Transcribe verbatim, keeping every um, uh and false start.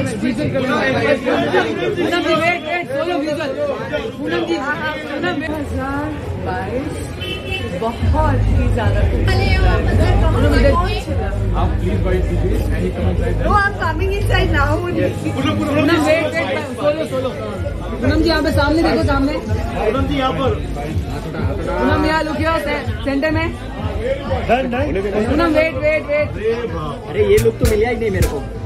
Visual कर लो। Poonam ji wait wait solo visual. Poonam ji Poonam हजार बाईस बहुत ही ज्यादा। आप प्लीज वाइट कीजिए एनी कमेंट लाइक दैट। वो I am coming inside now. Poonam wait wait solo solo. Poonam ji यहाँ पे सामने देखो, सामने पूनम जी यहाँ पर। पूनम यहाँ लुक हियर सेंटर में। Poonam wait wait wait. अरे ये लुक तो मिला ही नहीं मेरे को।